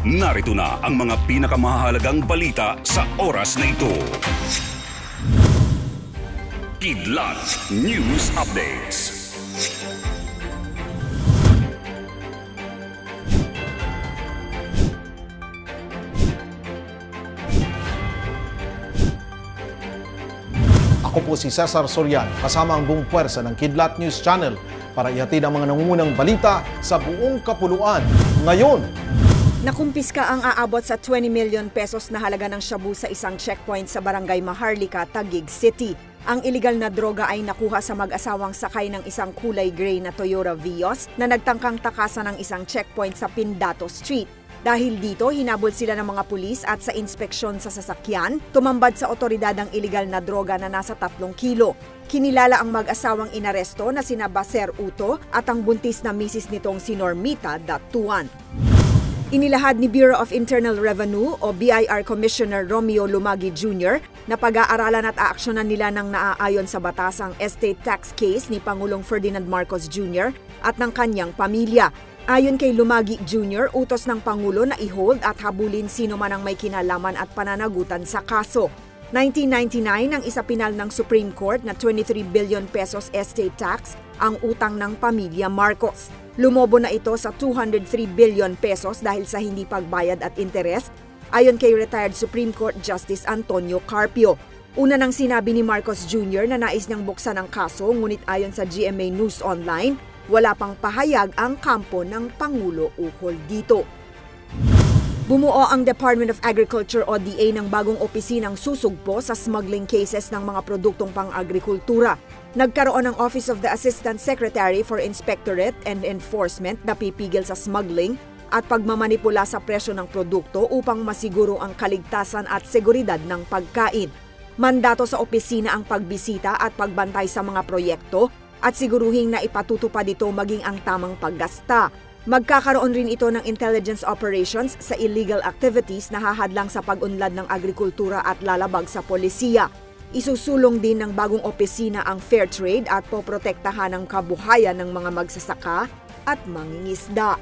Narito na ang mga pinakamahalagang balita sa oras na ito. Kidlat News Updates. Ako po si Cesar Soriano, kasama ang buong puwersa ng Kidlat News Channel para ihatid ang mga nangungunang balita sa buong kapuluan. Ngayon, nakumpiska ang aabot sa 20 million pesos na halaga ng shabu sa isang checkpoint sa Barangay Maharlika, Taguig City. Ang iligal na droga ay nakuha sa mag-asawang sakay ng isang kulay gray na Toyota Vios na nagtangkang takasan ng isang checkpoint sa Pindato Street. Dahil dito, hinabol sila ng mga pulis at sa inspeksyon sa sasakyan, tumambad sa otoridad ang iligal na droga na nasa 3 kilo. Kinilala ang mag-asawang inaresto na sina Baser Uto at ang buntis na misis nitong si Normita Datuan. Inilahad ni Bureau of Internal Revenue o BIR Commissioner Romeo Lumagi Jr. na pag-aaralan at aaksyonan nila ng naaayon sa batas ang estate tax case ni Pangulong Ferdinand Marcos Jr. at ng kanyang pamilya. Ayon kay Lumagi Jr., utos ng Pangulo na i-hold at habulin sino man ang may kinalaman at pananagutan sa kaso. 1999 nang isapinal ng Supreme Court na 23 billion pesos estate tax ang utang ng pamilya Marcos. Lumobo na ito sa 203 billion pesos dahil sa hindi pagbayad at interest, ayon kay retired Supreme Court Justice Antonio Carpio. Una nang sinabi ni Marcos Jr. na nais niyang buksan ang kaso, ngunit ayon sa GMA News Online, wala pang pahayag ang kampo ng Pangulo ukol dito. Bumuo ang Department of Agriculture o DA ng bagong opisinang susugpo sa smuggling cases ng mga produktong pang-agrikultura. Nagkaroon ng Office of the Assistant Secretary for Inspectorate and Enforcement na pipigil sa smuggling at pagmamanipula sa presyo ng produkto upang masiguro ang kaligtasan at seguridad ng pagkain. Mandato sa opisina ang pagbisita at pagbantay sa mga proyekto at siguruhing na ipatutupad ito maging ang tamang paggasta. Magkakaroon rin ito ng intelligence operations sa illegal activities na hahadlang sa pag-unlad ng agrikultura at lalabag sa polisiya. Isusulong din ng bagong opisina ang fair trade at poprotektahan ang kabuhayan ng mga magsasaka at mangingisda.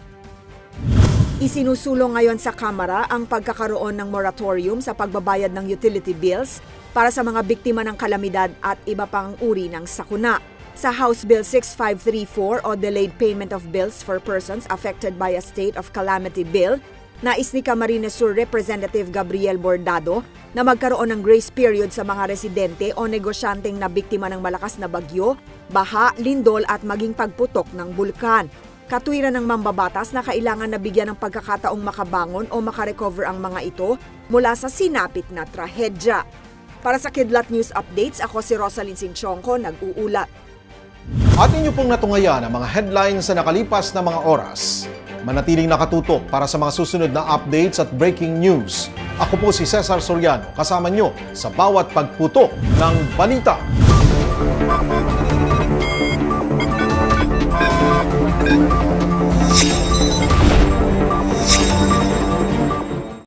Isinusulong ngayon sa Kamara ang pagkakaroon ng moratorium sa pagbabayad ng utility bills para sa mga biktima ng kalamidad at iba pang uri ng sakuna. Sa House Bill 6534 o Delayed Payment of Bills for Persons Affected by a State of Calamity Bill, nais ni Camarines Sur Representative Gabriel Bordado na magkaroon ng grace period sa mga residente o negosyanteng na biktima ng malakas na bagyo, baha, lindol at maging pagputok ng bulkan. Katwiran ng mambabatas na kailangan na bigyan ng pagkakataong makabangon o makarecover ang mga ito mula sa sinapit na trahedya. Para sa Kidlat News Updates, ako si Rosalyn Sinchonco, nag-uulat. At inyo pong natungayan ang mga headlines sa nakalipas na mga oras. Manatiling nakatutok para sa mga susunod na updates at breaking news. Ako po si Cesar Soriano, kasama nyo sa bawat pagputok ng balita.